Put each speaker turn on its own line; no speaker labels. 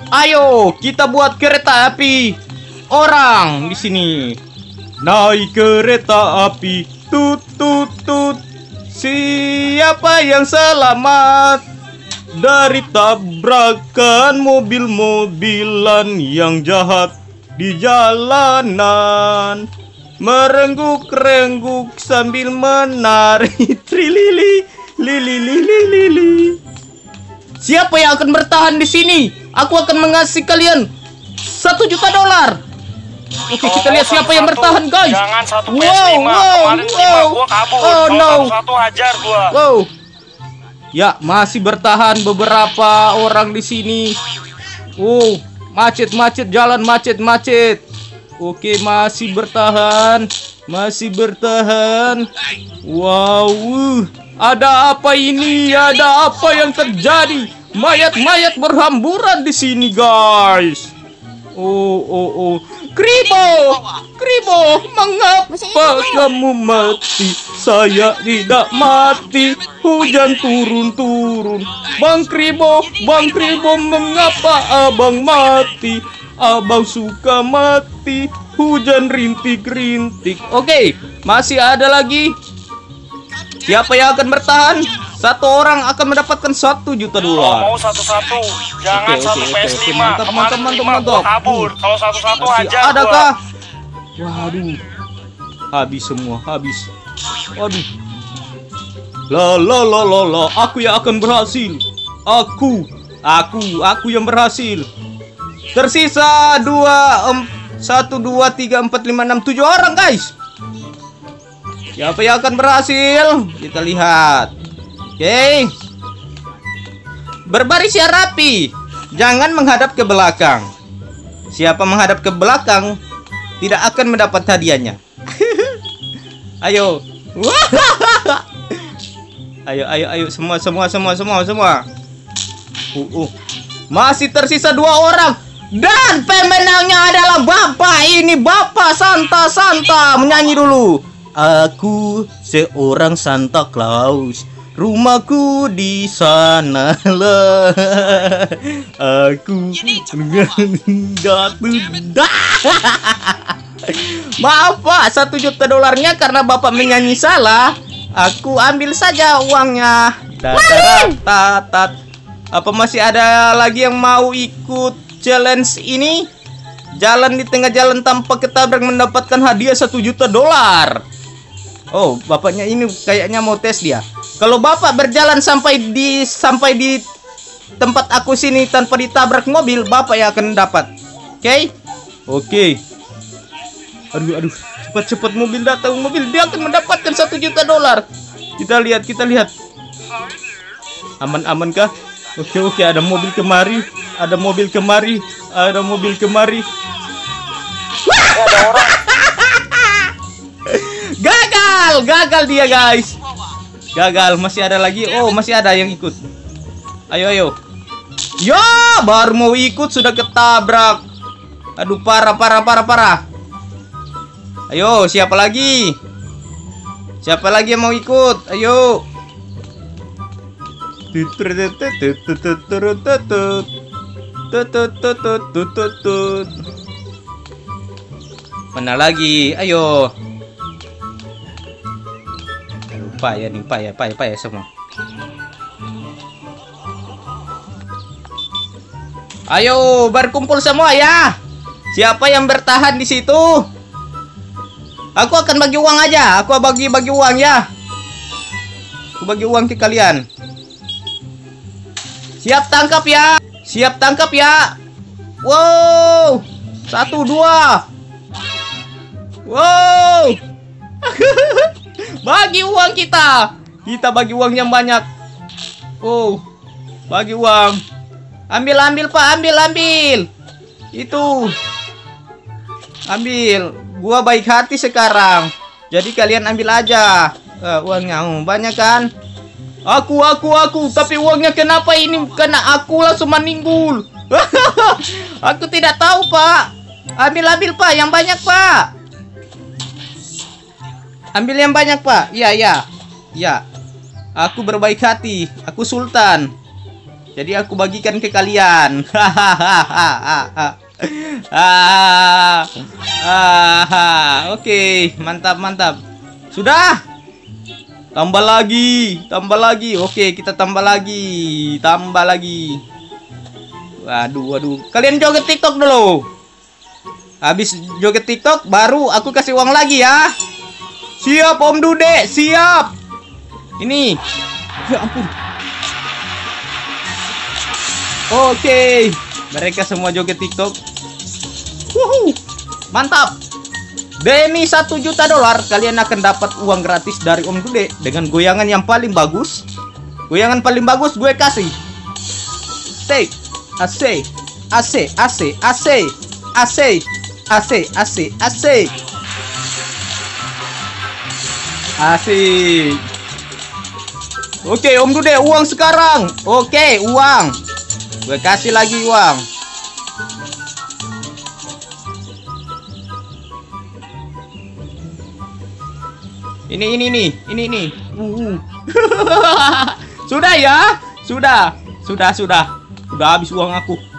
Ayo, kita buat kereta api orang di sini. Naik kereta api, tut tut tut. Siapa yang selamat dari tabrakan mobil-mobilan yang jahat di jalanan? Merengguk-rengguk sambil menari. Trilili, lili, lili, lili. Siapa yang akan bertahan di sini? Aku akan mengasih kalian $1 juta. Oke, kita lihat siapa yang bertahan, guys.
Jangan satu PS5.
Wow,
Kemarin
wow.
5 gua kabur.
Oh,
Kalau
no.
satu hajar gua.
Wow. Ya, masih bertahan beberapa orang di sini. Macet, jalan macet. Oke, masih bertahan. Wow, ada apa ini? Ada apa yang terjadi? Mayat-mayat berhamburan di sini, guys. Kribo, mengapa kamu mati? Saya tidak mati. Hujan turun. Bang Kribo, mengapa abang mati? Abang suka mati. Hujan rintik-rintik. Oke, masih ada lagi. Siapa yang akan bertahan? Satu orang akan mendapatkan $1 juta.
Mau satu-satu. Jangan
Oke,
satu
oke,
PS5.
mantap.
Kemarin 5 gua kabur. Kalau satu-satu
Masih
hajar
adakah?
gua.
Waduh. Habis semua. Waduh. La. Aku yang akan berhasil. Aku yang berhasil. Tersisa 1, 2, 3, 4, 5, 6, 7 orang, guys. Siapa yang akan berhasil? Kita lihat. Oke. Berbaris yang rapi. Jangan menghadap ke belakang. Siapa menghadap ke belakang tidak akan mendapat hadiahnya. Ayo. Ayo semua. Masih tersisa 2 orang. Dan pemenangnya adalah Bapak ini, Bapak Santa menyanyi dulu. Aku seorang Santa Claus. Rumahku di sana lah. Aku maaf Pak, $1 juta karena Bapak menyanyi salah. Aku ambil saja uangnya. Apa masih ada lagi yang mau ikut challenge ini? Jalan di tengah jalan tanpa ketabrak mendapatkan hadiah $1 juta. Oh, bapaknya ini kayaknya mau tes dia. Kalau bapak berjalan sampai di tempat aku sini tanpa ditabrak mobil, bapak yang akan dapat. Oke. Aduh, cepat mobil datang, dia akan mendapatkan $1 juta. Kita lihat. Aman kah? Oke, ada mobil kemari. Ada orang. Gagal dia, guys. Masih ada lagi. Oh, masih ada yang ikut. Ayo. Ya, baru mau ikut sudah ketabrak. Aduh, parah. Ayo, siapa lagi yang mau ikut? Ayo. Mana lagi? Ayo. Lupa ya semua. Ayo berkumpul semua ya. Siapa yang bertahan di situ? Aku akan bagi uang aja. Aku bagi uang ya. Aku bagi uang ke kalian. Siap tangkap ya. Wow. 1, 2. Wow. Bagi uang kita bagi uang yang banyak. Oh, bagi uang. Ambil Pak, ambil. Itu. Ambil. Gua baik hati sekarang. Jadi kalian ambil aja. Uangnya banyak kan? Aku. Tapi uangnya kenapa ini? Karena aku langsung meninggal. Aku tidak tahu, Pak. Ambil Pak, yang banyak, Pak. Ambil yang banyak, Pak. Ya. Aku berbaik hati. Aku sultan. Jadi aku bagikan ke kalian. Oke, mantap mantap. Sudah. Tambah lagi, tambah lagi. Oke, kita tambah lagi, tambah lagi. Waduh, waduh. Kalian joget TikTok dulu. Habis joget TikTok, baru aku kasih uang lagi ya. Siap Om Dude, siap. Ini. Ya ampun. Oke, mereka semua joget TikTok. Wuhu, mantap. Demi $1 juta, kalian akan dapat uang gratis dari Om Dude dengan goyangan yang paling bagus. Goyangan paling bagus gue kasih. Take, AC, AC, AC, AC, AC, AC, AC, AC. Asik. Oke, Om Dude, uang sekarang. Oke, uang. Gue kasih lagi uang. Ini. Sudah ya? Sudah habis uang aku.